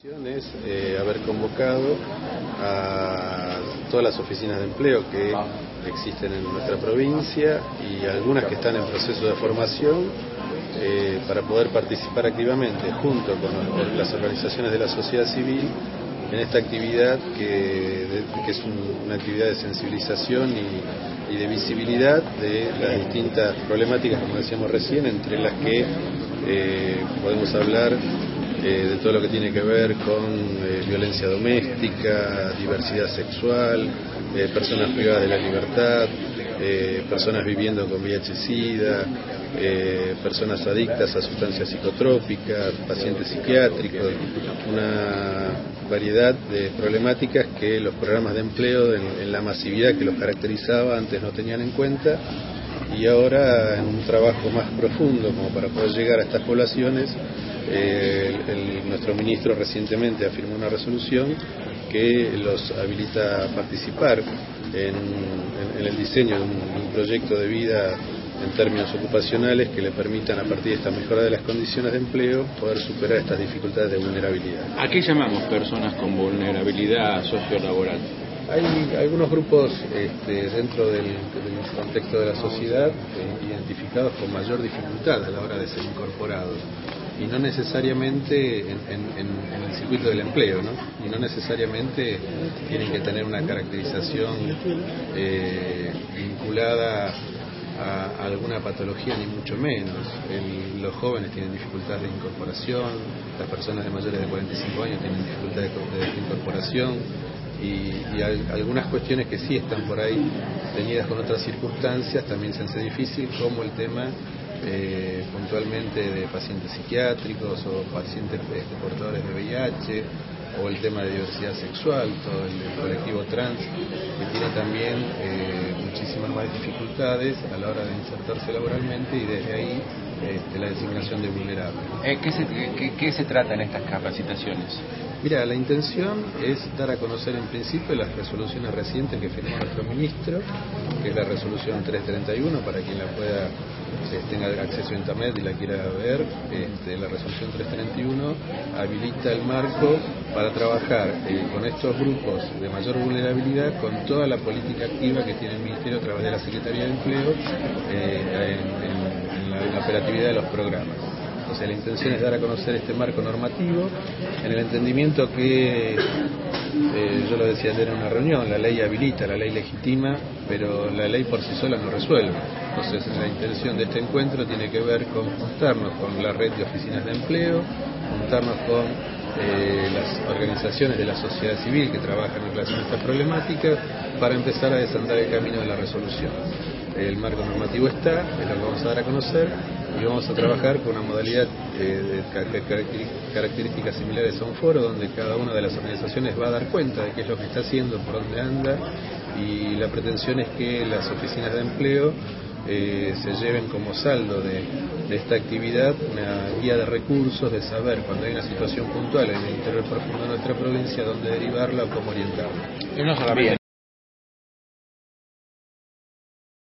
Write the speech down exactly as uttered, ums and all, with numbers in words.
Es eh, haber convocado a todas las oficinas de empleo que existen en nuestra provincia y algunas que están en proceso de formación eh, para poder participar activamente junto con las organizaciones de la sociedad civil en esta actividad que, de, que es un, una actividad de sensibilización y, y de visibilidad de las distintas problemáticas, como decíamos recién, entre las que eh, podemos hablar Eh, de todo lo que tiene que ver con eh, violencia doméstica, diversidad sexual, eh, personas privadas de la libertad, eh, personas viviendo con V I H SIDA, eh, personas adictas a sustancias psicotrópicas, pacientes psiquiátricos, una variedad de problemáticas que los programas de empleo en, en la masividad que los caracterizaba antes no tenían en cuenta, y ahora en un trabajo más profundo como para poder llegar a estas poblaciones. Eh, el, el, nuestro ministro recientemente afirmó una resolución que los habilita a participar en, en, en el diseño de un, de un proyecto de vida en términos ocupacionales que le permitan, a partir de esta mejora de las condiciones de empleo, poder superar estas dificultades de vulnerabilidad. ¿A qué llamamos personas con vulnerabilidad sociolaboral? Hay algunos grupos este, dentro del, del contexto de la sociedad eh, identificados con mayor dificultad a la hora de ser incorporados, y no necesariamente en, en, en el circuito del empleo, ¿no? Y no necesariamente tienen que tener una caracterización eh, vinculada a, a alguna patología, ni mucho menos. El, los jóvenes tienen dificultades de incorporación, las personas de mayores de cuarenta y cinco años tienen dificultades de, de incorporación, y, y hay algunas cuestiones que sí están por ahí teñidas con otras circunstancias también se hace difícil, como el tema eh, puntualmente de pacientes psiquiátricos o pacientes este, portadores de V I H, o el tema de diversidad sexual, todo el, el colectivo trans, que tiene también eh, muchísimas más dificultades a la hora de insertarse laboralmente, y desde ahí este, la designación de vulnerable. Eh, ¿qué, se, qué, ¿Qué se trata en estas capacitaciones? Mira, la intención es dar a conocer en principio las resoluciones recientes que firmó nuestro ministro, que es la resolución trescientos treinta y uno, para quien la pueda, eh, tenga acceso a internet y la quiera ver. Este, la resolución trescientos treinta y uno habilita el marco para trabajar eh, con estos grupos de mayor vulnerabilidad, con toda la política activa que tiene el Ministerio a través de la Secretaría de Empleo eh, en, en, en, la, en la operatividad de los programas. O sea, la intención es dar a conocer este marco normativo en el entendimiento que, eh, yo lo decía ayer en una reunión, la ley habilita, la ley legitima, pero la ley por sí sola no resuelve. Entonces, la intención de este encuentro tiene que ver con juntarnos con la red de oficinas de empleo, juntarnos con eh, las organizaciones de la sociedad civil que trabajan en relación a esta problemática, para empezar a desandar el camino de la resolución. El marco normativo está, es lo que vamos a dar a conocer, y vamos a trabajar con una modalidad eh, de características similares a un foro, donde cada una de las organizaciones va a dar cuenta de qué es lo que está haciendo, por dónde anda, y la pretensión es que las oficinas de empleo eh, se lleven como saldo de, de esta actividad una guía de recursos, de saber cuando hay una situación puntual en el interior profundo de nuestra provincia, dónde derivarla o cómo orientarla. Y no solamente